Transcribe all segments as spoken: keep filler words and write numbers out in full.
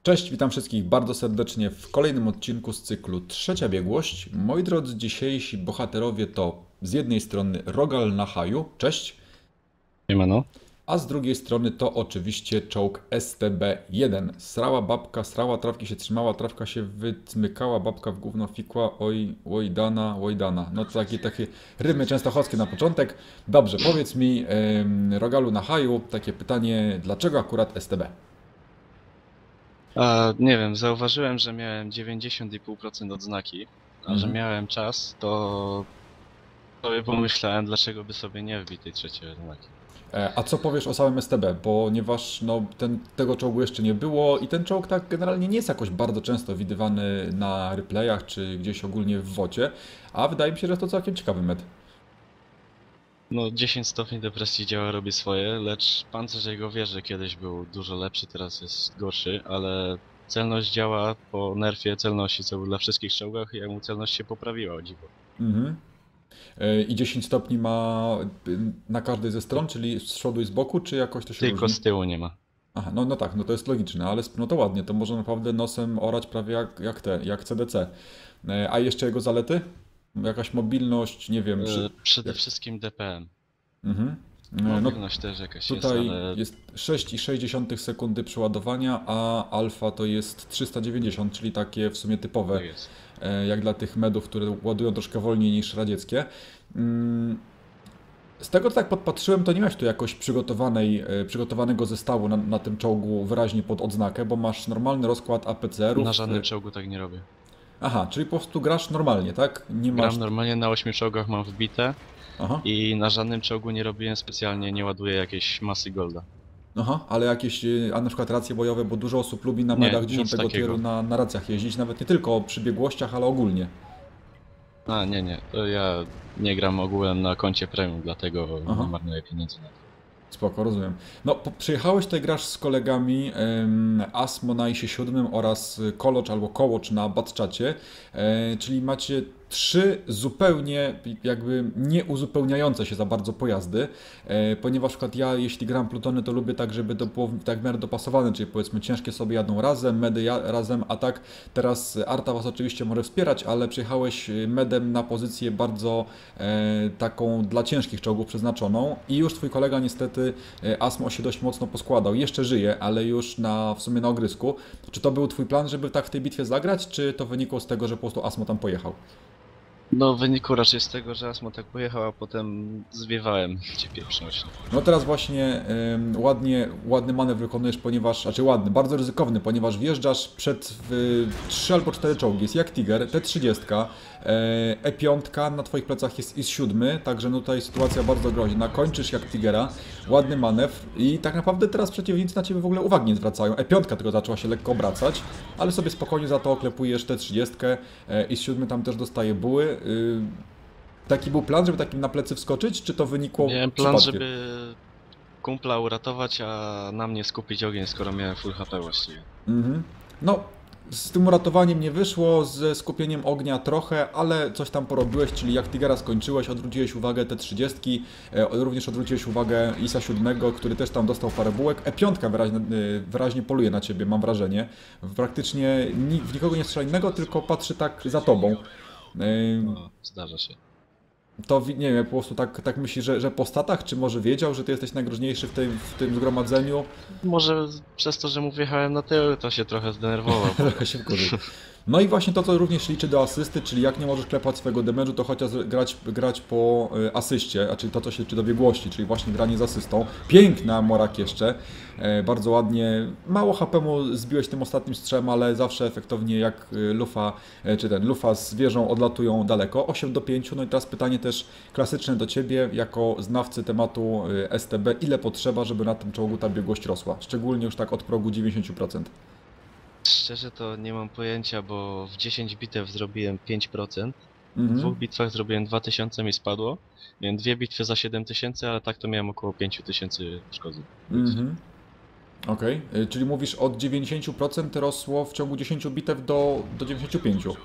Cześć, witam wszystkich bardzo serdecznie w kolejnym odcinku z cyklu Trzecia Biegłość. Moi drodzy, dzisiejsi bohaterowie to z jednej strony Rogal na haju, cześć, Siemano. a z drugiej strony to oczywiście czołg S T B jeden. Srała babka, srała, trawki się trzymała, trawka się wycmykała, babka w gówno fikła, oj, oj dana, oj dana. No to takie, takie rymy częstochowskie na początek. Dobrze, powiedz mi, em, Rogalu na haju, takie pytanie, dlaczego akurat S T B? A, nie wiem, zauważyłem, że miałem dziewięćdziesiąt i pół procent odznaki, a że Mhm. miałem czas, to sobie pomyślałem, dlaczego by sobie nie wbić tej trzeciej odznaki. E, A co powiesz o samym S T B? Ponieważ no, ten, tego czołgu jeszcze nie było i ten czołg tak generalnie nie jest jakoś bardzo często widywany na replayach czy gdzieś ogólnie w wocie, a wydaje mi się, że to całkiem ciekawy med. No dziesięć stopni depresji działa, robi swoje, lecz pancerz jego wieży kiedyś był dużo lepszy, teraz jest gorszy, ale celność działa po nerfie celności, co był dla wszystkich czołgach i jemu celność się poprawiła, o dziwo. Mhm. E, I dziesięć stopni ma y, na każdej ze stron, czyli z przodu i z boku, czy jakoś to się Tylko różni? z tyłu nie ma. Aha, no, no tak, no to jest logiczne, ale sp- no to ładnie, to może naprawdę nosem orać prawie jak, jak te, jak C D C. E, A jeszcze jego zalety? Jakaś mobilność, nie wiem, czy... E, Przede Jak... wszystkim D P M. Mhm. E, No Mobilność też jakaś jest, tutaj ale jest sześć przecinek sześć sekundy przeładowania, a alfa to jest trzysta dziewięćdziesiąt, czyli takie w sumie typowe, tak jest. e, jak dla tych medów, które ładują troszkę wolniej niż radzieckie. Mm, Z tego co tak podpatrzyłem, to nie masz tu jakoś przygotowanej, e, przygotowanego zestawu na, na tym czołgu wyraźnie pod odznakę, bo masz normalny rozkład A P C R-ów. Na żadnym czołgu tak nie robię. Aha, czyli po prostu grasz normalnie, tak? Nie masz... Gram normalnie, na ośmiu czołgach mam wbite Aha, i na żadnym czołgu nie robiłem specjalnie, nie ładuję jakiejś masy golda. aha, ale jakieś, e, a na przykład racje bojowe, bo dużo osób lubi na Nie, medach nic dziesiątego takiego. tieru na, na racjach jeździć, nawet nie tylko przy biegłościach, ale ogólnie. A nie, nie, to ja nie gram ogółem na koncie premium, dlatego Aha. nie marnuję pieniędzy na to. Spoko, rozumiem. No, po, przyjechałeś tutaj, grasz z kolegami em, Asmo na I S siedem oraz Kolocz albo Kołocz na Batczacie, e, czyli macie trzy zupełnie jakby nie uzupełniające się za bardzo pojazdy, e, ponieważ na przykład ja, jeśli gram plutony, to lubię tak, żeby to było tak w miarę dopasowane, czyli powiedzmy ciężkie sobie jadą razem, medy ja, razem, a tak teraz Arta was oczywiście może wspierać, ale przyjechałeś medem na pozycję bardzo e, taką dla ciężkich czołgów przeznaczoną i już twój kolega niestety e, Asmo się dość mocno poskładał. Jeszcze żyje, ale już na, w sumie na ogrysku. Czy to był twój plan, żeby tak w tej bitwie zagrać, czy to wynikło z tego, że po prostu Asmo tam pojechał? No w wyniku raczej z tego, że Asmo tak pojechał, a potem zwiewałem cię pieprzność. No teraz właśnie ym, ładnie, ładny manewr wykonujesz, ponieważ, znaczy ładny, bardzo ryzykowny, ponieważ wjeżdżasz przed y, trzy albo cztery czołgi, jest jak Tiger, T trzydzieści, E pięć, na twoich plecach jest I S siedem, także no tutaj sytuacja bardzo groźna, kończysz jak Tigera, ładny manewr i tak naprawdę teraz przeciwnicy na ciebie w ogóle uwagi nie zwracają, E pięć tylko zaczęła się lekko obracać, ale sobie spokojnie za to oklepujesz T trzydzieści, e, I S siedem tam też dostaje buły. Y, Taki był plan, żeby takim na plecy wskoczyć, czy to wynikło Miałem plan, przypadkiem? żeby kumpla uratować, a na mnie skupić ogień, skoro miałem full H P właściwie. Mhm. No, z tym uratowaniem nie wyszło, ze skupieniem ognia trochę, ale coś tam porobiłeś, czyli jak Tigera skończyłeś, odwróciłeś uwagę T trzydzieści, e, również odwróciłeś uwagę I S siedem, który też tam dostał parę bułek. E pięć wyraźnie, e, wyraźnie poluje na ciebie, mam wrażenie. Praktycznie ni w nikogo nie strzela innego, tylko patrzy tak za tobą. E, No, zdarza się. To wi- nie wiem, po prostu tak, tak myśli, że, że po statach, czy może wiedział, że ty jesteś najgroźniejszy w tym, w tym zgromadzeniu? Może przez to, że mu wjechałem na tył, to się trochę zdenerwował. Trochę się wkurzył. No i właśnie to, co również liczy do asysty, czyli jak nie możesz klepać swojego damage'u, to chociaż grać, grać po y, asyście, a czyli to, co się liczy do biegłości, czyli właśnie granie z asystą. Piękna Morak jeszcze, e, bardzo ładnie. Mało H P mu zbiłeś tym ostatnim strzem, ale zawsze efektownie jak y, lufa, e, czy ten lufa z wieżą odlatują daleko. osiem do pięciu, no i teraz pytanie też klasyczne do Ciebie, jako znawcy tematu y, S T B, ile potrzeba, żeby na tym czołgu ta biegłość rosła? Szczególnie już tak od progu dziewięćdziesiąt procent. Szczerze to nie mam pojęcia, bo w dziesięć bitew zrobiłem pięć procent. W Mhm. dwóch bitwach zrobiłem dwa tysiące, mi spadło. Miałem dwie bitwy za siedem tysięcy, ale tak to miałem około pięć tysięcy szkody. Mhm. Okej, y, czyli mówisz od dziewięćdziesiąt procent rosło w ciągu dziesięciu bitew do, do dziewięćdziesięciu pięciu procent.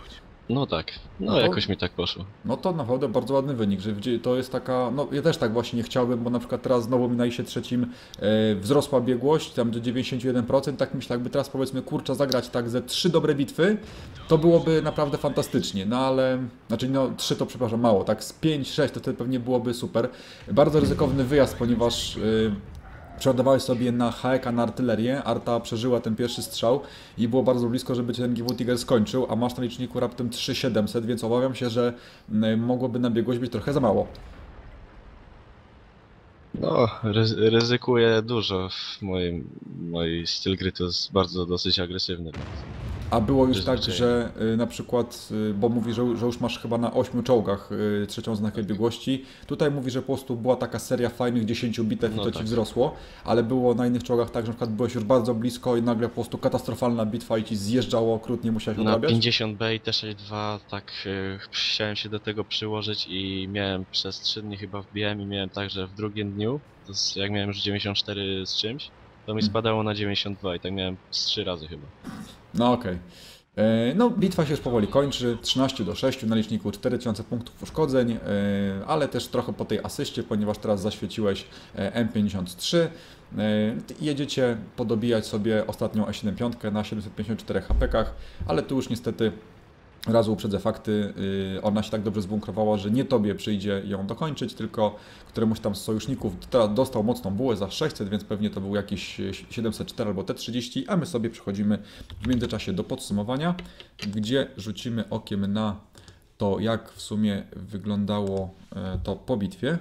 No tak, No no to jakoś mi tak poszło. No to naprawdę bardzo ładny wynik, że gdzie- to jest taka, no ja też tak właśnie nie chciałbym, bo na przykład teraz znowu mi na isie trzecim e, wzrosła biegłość, tam do dziewięćdziesiąt jeden procent, tak myślę, jakby teraz powiedzmy kurczę zagrać tak ze trzy dobre bitwy, to byłoby naprawdę fantastycznie, no ale, znaczy no trzy to przepraszam mało, tak z pięć sześć to wtedy pewnie byłoby super. Bardzo ryzykowny wyjazd, ponieważ e, przeładowałeś sobie na haeka na artylerię, Arta przeżyła ten pierwszy strzał i było bardzo blisko, żeby cię ten G W Tiger skończył, a masz na liczniku raptem trzy tysiące siedemset, więc obawiam się, że mm, mogłoby na biegłość być trochę za mało. No, ryzy ryzykuję dużo w moim, mój styl gry to jest bardzo dosyć agresywny, więc A było już tak, przyzwyczajenie. że y, na przykład, y, bo mówi, że, że już masz chyba na ośmiu czołgach y, trzecią znakę biegłości. Tutaj mówi, że po prostu była taka seria fajnych dziesięciu bitew i No to ci tak. wzrosło, ale było na innych czołgach tak, że na przykład byłeś już bardzo blisko i nagle po prostu katastrofalna bitwa i ci zjeżdżało okrutnie, musiałeś Na odrabiać. pięćdziesiąt B i T sześćdziesiąt dwa tak e, chciałem się do tego przyłożyć i miałem przez trzy dni chyba wbijałem i miałem tak, że w drugim dniu, to jest, jak miałem już dziewięćdziesiąt cztery z czymś, to mi Hmm. spadało na dziewięćdziesiąt dwa i tak miałem z trzy razy chyba. No okej. E, No, bitwa się już powoli kończy. trzynaście do sześciu na liczniku cztery tysiące punktów uszkodzeń, e, ale też trochę po tej asyście, ponieważ teraz zaświeciłeś e, M pięćdziesiąt trzy. E, Jedziecie podobijać sobie ostatnią E siedemdziesiąt pięć na siedemset pięćdziesiąt czterech hapekach, ale tu już niestety razu uprzedzę fakty, yy, ona się tak dobrze zbunkrowała, że nie tobie przyjdzie ją dokończyć, tylko któremuś tam z sojuszników teraz dostał mocną bułę za sześćset, więc pewnie to był jakiś siedemset cztery albo T trzydzieści, a my sobie przechodzimy w międzyczasie do podsumowania, gdzie rzucimy okiem na to, jak w sumie wyglądało e, to po bitwie.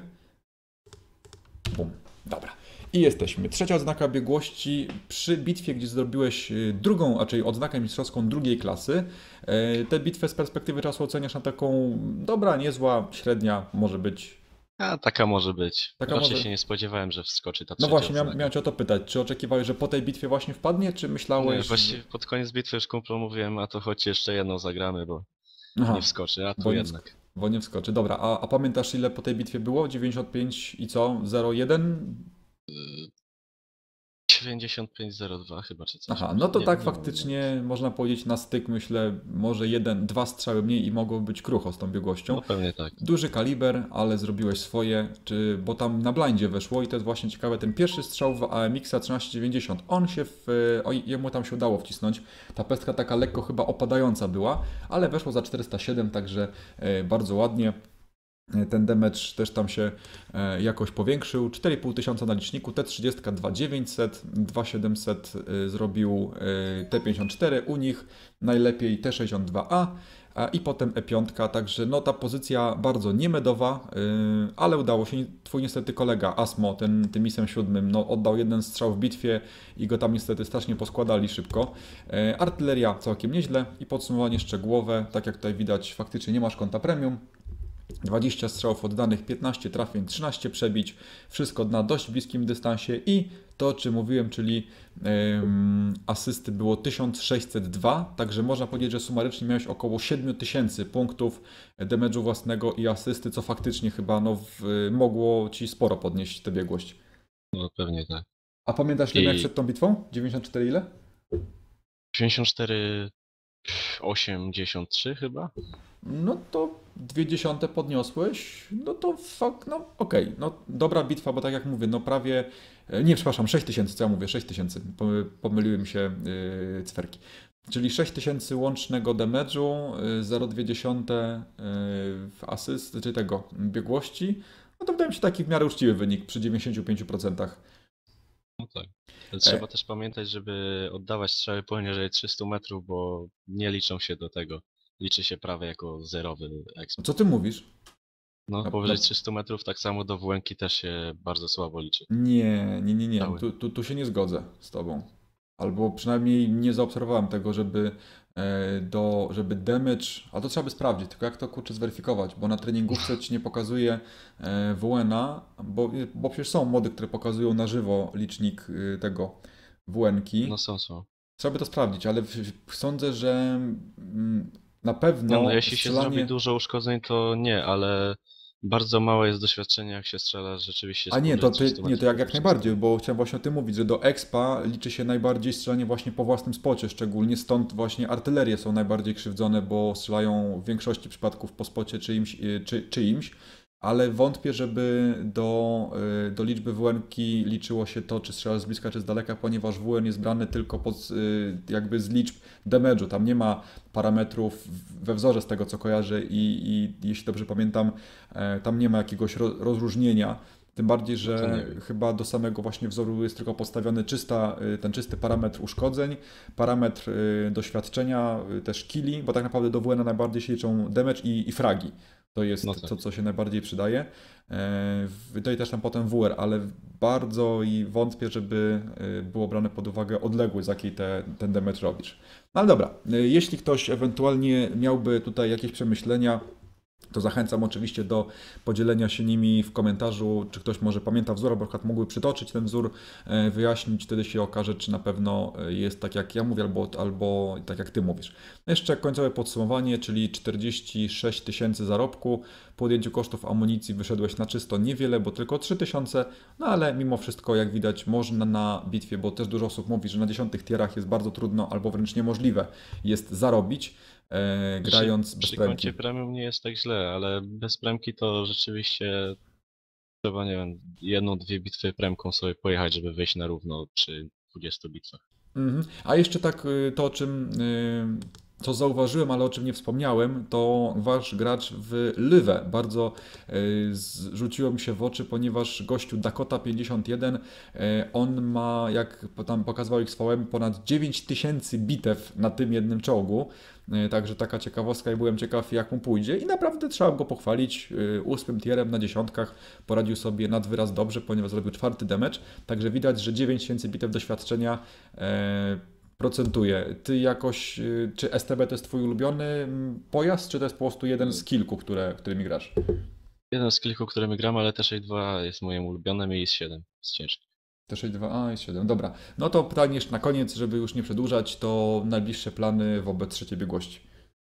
Bum. Dobra. I jesteśmy. Trzecia odznaka biegłości przy bitwie, gdzie zrobiłeś y, drugą, raczej odznakę mistrzowską drugiej klasy. E, Tę bitwę z perspektywy czasu oceniasz na taką dobra, niezła, średnia, może być. A taka może być. Taka Raczej może. się nie spodziewałem, że wskoczy ta No trzecia właśnie, miałem, odznaka. miałem cię o to pytać. Czy oczekiwałeś, że po tej bitwie właśnie wpadnie, czy Nie, myślałeś, że... właściwie pod koniec bitwy już kumplom mówiłem, a to choć jeszcze jedną zagramy, bo nie Aha, wskoczy, a tu bo nie, wsk- jednak. bo nie wskoczy. Dobra, a, a pamiętasz ile po tej bitwie było? dziewięćdziesiąt pięć i co? zero jeden? dziewięćdziesiąt pięć zero dwa chyba, czy coś. Aha, no to Nie, tak nie wiem. faktycznie można powiedzieć na styk, myślę, może jeden, dwa strzały mniej i mogło być krucho z tą biegłością. No pewnie tak. Duży kaliber, ale zrobiłeś swoje, czy, bo tam na blindzie weszło i to jest właśnie ciekawe, ten pierwszy strzał w A M X-a trzynaście dziewięćdziesiąt, on się w, o, jemu tam się udało wcisnąć, ta pestka taka lekko chyba opadająca była, ale weszło za czterysta siedem, także e, bardzo ładnie. Ten damage też tam się e, jakoś powiększył. cztery i pół tysiąca na liczniku, T trzydzieści dwa tysiące dziewięćset, dwa tysiące siedemset e, zrobił e, T pięćdziesiąt cztery, u nich najlepiej T sześćdziesiąt dwa A a, i potem E pięć, także no ta pozycja bardzo niemedowa, e, ale udało się. Twój niestety kolega Asmo, ten tym misem siódmym, no oddał jeden strzał w bitwie i go tam niestety strasznie poskładali szybko. E, artyleria całkiem nieźle i podsumowanie szczegółowe, tak jak tutaj widać, faktycznie nie masz konta premium. dwadzieścia strzałów oddanych, piętnaście trafień, trzynaście przebić, wszystko na dość bliskim dystansie i to, o czym mówiłem, czyli ym, asysty było tysiąc sześćset dwa, także można powiedzieć, że sumarycznie miałeś około siedem tysięcy punktów damage'u własnego i asysty, co faktycznie chyba no, w, mogło Ci sporo podnieść tę biegłość. No pewnie tak. A pamiętasz ile I- miałeś przed tą bitwą? dziewięćdziesiąt cztery ile? dziewięćdziesiąt cztery osiemdziesiąt trzy chyba? No to dwie dziesiąte podniosłeś, no to fuck, no okej, no dobra bitwa, bo tak jak mówię, no prawie, e, nie przepraszam, sześć tysięcy, co ja mówię, sześć tysięcy, pomyliły mi się yy, cyferki. Czyli sześć tysięcy łącznego damage'u, yy, zero przecinek dwa yy, w asyst, czy tego, biegłości, no to wydaje mi się taki w miarę uczciwy wynik przy dziewięćdziesięciu pięciu procentach. No tak. Ale trzeba też pamiętać, żeby oddawać strzały poniżej trzystu metrów, bo nie liczą się do tego. Liczy się prawie jako zerowy exp. Co ty mówisz? No, Na- powyżej na- trzystu metrów tak samo do W N ki też się bardzo słabo liczy. Nie, nie, nie, nie. Cały. Tu, tu, tu się nie zgodzę z tobą. Albo przynajmniej nie zaobserwowałem tego, żeby e, do, żeby damage, a to trzeba by sprawdzić, tylko jak to kurczę zweryfikować, bo na treningówce ci nie pokazuje e, W N a, bo, bo przecież są mody, które pokazują na żywo licznik y, tego W N ki. No są, są. Trzeba by to sprawdzić, ale w, w, sądzę, że mm, na pewno No, no jeśli się strzelanie... zrobi dużo uszkodzeń, to nie, ale Bardzo małe jest doświadczenie, jak się strzela rzeczywiście A z nie, to półdżetki, ty, to nie, to jak, bardziej jak najbardziej, bo chciałem właśnie o tym mówić, że do expa liczy się najbardziej strzelanie właśnie po własnym spocie, szczególnie stąd właśnie artylerie są najbardziej krzywdzone, bo strzelają w większości przypadków po spocie czyimś, y, czy, czyimś, ale wątpię, żeby do, y, do liczby W N-ki liczyło się to, czy strzelasz z bliska, czy z daleka, ponieważ W N jest brany tylko pod, y, jakby z liczb damage'u, tam nie ma parametrów we wzorze z tego, co kojarzę i, i jeśli dobrze pamiętam, e, tam nie ma jakiegoś ro, rozróżnienia. Tym bardziej, No to nie że wiem. chyba do samego właśnie wzoru jest tylko postawiony czysta, y, ten czysty parametr uszkodzeń, parametr y, doświadczenia, y, też killi, bo tak naprawdę do W N najbardziej się liczą damage i, i fragi. To No jest tak. to, co się najbardziej przydaje. E, No i też tam potem W R, ale bardzo i wątpię, żeby y, było brane pod uwagę odległość, z jakiej te, ten damage robisz. No ale dobra, y, jeśli ktoś ewentualnie miałby tutaj jakieś przemyślenia, to zachęcam oczywiście do podzielenia się nimi w komentarzu, czy ktoś może pamięta wzór, albo na przykład mógłby przytoczyć ten wzór, e, wyjaśnić, wtedy się okaże, czy na pewno e, jest tak jak ja mówię, albo, albo tak jak ty mówisz. Jeszcze końcowe podsumowanie, czyli czterdzieści sześć tysięcy zarobku. Po odjęciu kosztów amunicji wyszedłeś na czysto niewiele, bo tylko trzy tysiące, no ale mimo wszystko, jak widać, można na bitwie, bo też dużo osób mówi, że na dziesiątych tierach jest bardzo trudno, albo wręcz niemożliwe jest zarobić, e, Przy, grając bez przy premki. kącie premium nie jest tak źle, ale bez premki to rzeczywiście trzeba, nie wiem, jedną, dwie bitwy premką sobie pojechać, żeby wejść na równo przy dwudziestu bitwach. Mhm. A jeszcze tak y, to, o czym y, co zauważyłem, ale o czym nie wspomniałem, to wasz gracz w Lywę. Bardzo y, rzuciło mi się w oczy, ponieważ gościu Dakota pięćdziesiąt jeden, y, on ma, jak tam pokazywał X V M, ponad dziewięć tysięcy bitew na tym jednym czołgu. Y, Także taka ciekawostka i byłem ciekaw, jak mu pójdzie. I naprawdę trzeba go pochwalić. Y, Ósmym tierem na dziesiątkach poradził sobie nad wyraz dobrze, ponieważ zrobił czwarty damage. Także widać, że dziewięć tysięcy bitew doświadczenia e, procentuje. Ty jakoś, y, czy S T B to jest twój ulubiony mm, pojazd, czy to jest po prostu jeden z kilku, które, którymi grasz? Jeden z kilku, którymi gram, ale też i dwa jest moim ulubionym i jest siedem z ciężki. T sześćdziesiąt dwa A i siedem. Dobra. No to pytanie jeszcze na koniec, żeby już nie przedłużać, to najbliższe plany wobec trzeciej biegłości.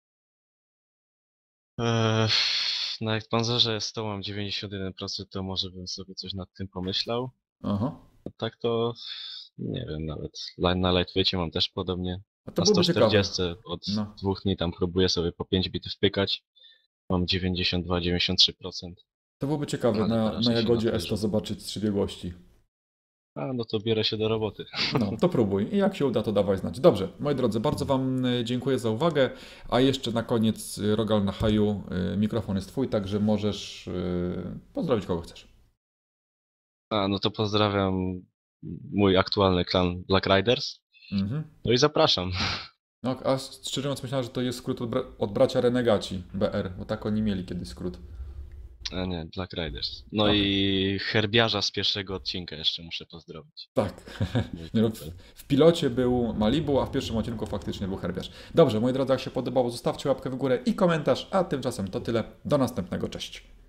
Eee, na Panzerze z tą mam dziewięćdziesiąt jeden procent, to może bym sobie coś nad tym pomyślał. Aha. A tak to nie wiem nawet. Li- Na Lightweightie mam też podobnie. A to Na byłoby ciekawe. sto czterdzieści od No. dwóch dni tam próbuję sobie po pięć bitew wpykać. Mam dziewięćdziesiąt dwa dziewięćdziesiąt trzy procent. To byłoby ciekawe Ale to na, na raczej się Jagodzie na to S to już- zobaczyć trzy biegłości. A no to biorę się do roboty. No, to próbuj. I jak się uda, to dawaj znać. Dobrze, moi drodzy, bardzo Wam y, dziękuję za uwagę. A jeszcze na koniec, y, Rogal na haju, y, mikrofon jest Twój, także możesz y, pozdrowić kogo chcesz. A no to pozdrawiam mój aktualny klan Black Riders. Mhm. No i zapraszam. No, a szczerze mówiąc myślałem, że to jest skrót od, bra od bracia Renegaci, B R, bo tak oni mieli kiedyś skrót. A nie, Black Riders. No Okej. i herbiarza z pierwszego odcinka jeszcze muszę pozdrowić. Tak. Mój Nie, no, w, kumpel. w pilocie był Malibu, a w pierwszym odcinku faktycznie był herbiarz. Dobrze, moi drodzy, jak się podobało, zostawcie łapkę w górę i komentarz, a tymczasem to tyle. Do następnego, cześć.